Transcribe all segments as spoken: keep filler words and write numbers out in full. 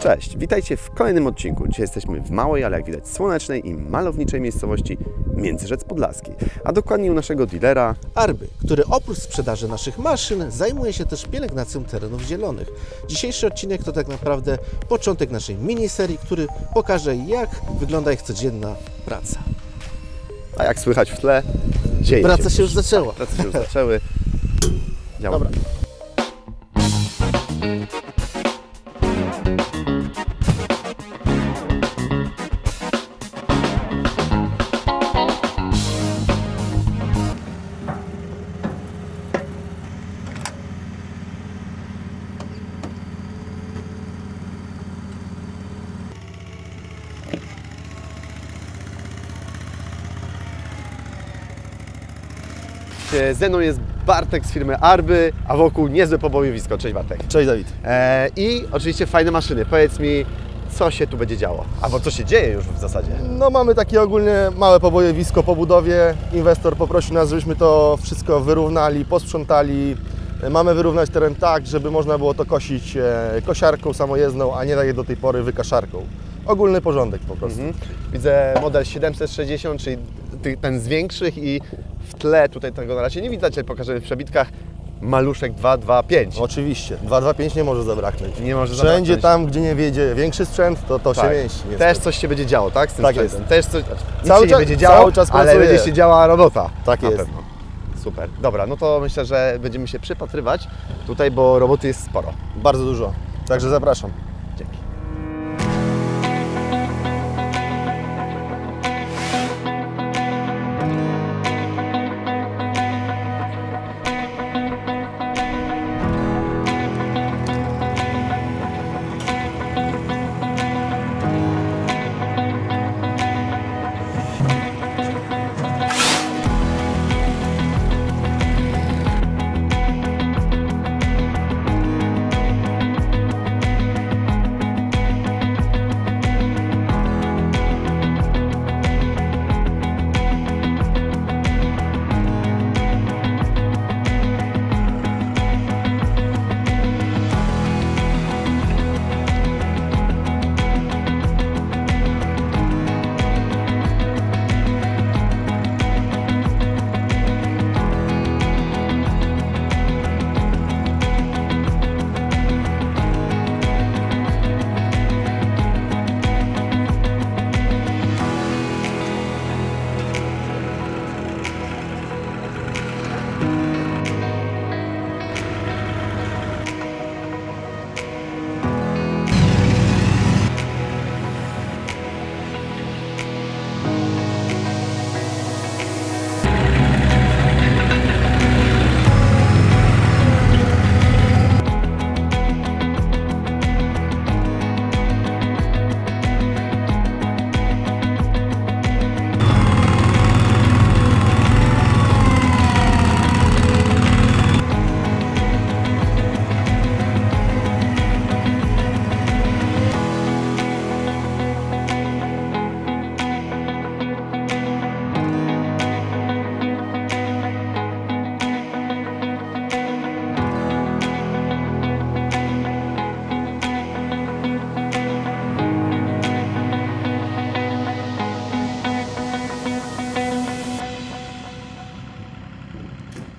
Cześć, witajcie w kolejnym odcinku. Dzisiaj jesteśmy w małej, ale jak widać słonecznej i malowniczej miejscowości Międzyrzec Podlaski, a dokładnie u naszego dealera Arby, który oprócz sprzedaży naszych maszyn zajmuje się też pielęgnacją terenów zielonych. Dzisiejszy odcinek to tak naprawdę początek naszej miniserii, który pokaże, jak wygląda ich codzienna praca. A jak słychać w tle, dzieje się. Praca się już zaczęła. Prace się już zaczęły. Działamy. Dobra. Ze mną jest Bartek z firmy Arby, a wokół niezłe pobojowisko. Cześć Bartek. Cześć Dawid. E, I oczywiście fajne maszyny. Powiedz mi, co się tu będzie działo? Albo co się dzieje już w zasadzie? No mamy takie ogólnie małe pobojowisko po budowie. Inwestor poprosił nas, żebyśmy to wszystko wyrównali, posprzątali. Mamy wyrównać teren tak, żeby można było to kosić kosiarką samojezdną, a nie tak jak do tej pory wykaszarką. Ogólny porządek po prostu. Mhm. Widzę model siedemset sześćdziesiąt, czyli ten z większych, i w tle tutaj tego na razie nie widać, ale pokażemy w przebitkach maluszek dwa dwa pięć. Oczywiście, dwa dwa pięć nie może zabraknąć. Nie może Wszędzie zabraknąć. tam, gdzie nie wiedzie większy sprzęt, to to Tak. się mieści. niestety. Też coś się będzie działo, tak? Z tym Tak sprzętem. jest. Też coś, znaczy, nic Cały się nie czas- będzie działo, cały czas ale pracuje. będzie się działa robota. Tak Na jest. pewno. Super. Dobra, no to myślę, że będziemy się przypatrywać tutaj, bo roboty jest sporo. Bardzo dużo. Także zapraszam. Dzięki.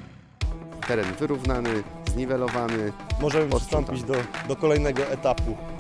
Teren wyrównany, zniwelowany. Możemy Posprzątamy. przystąpić do, do kolejnego etapu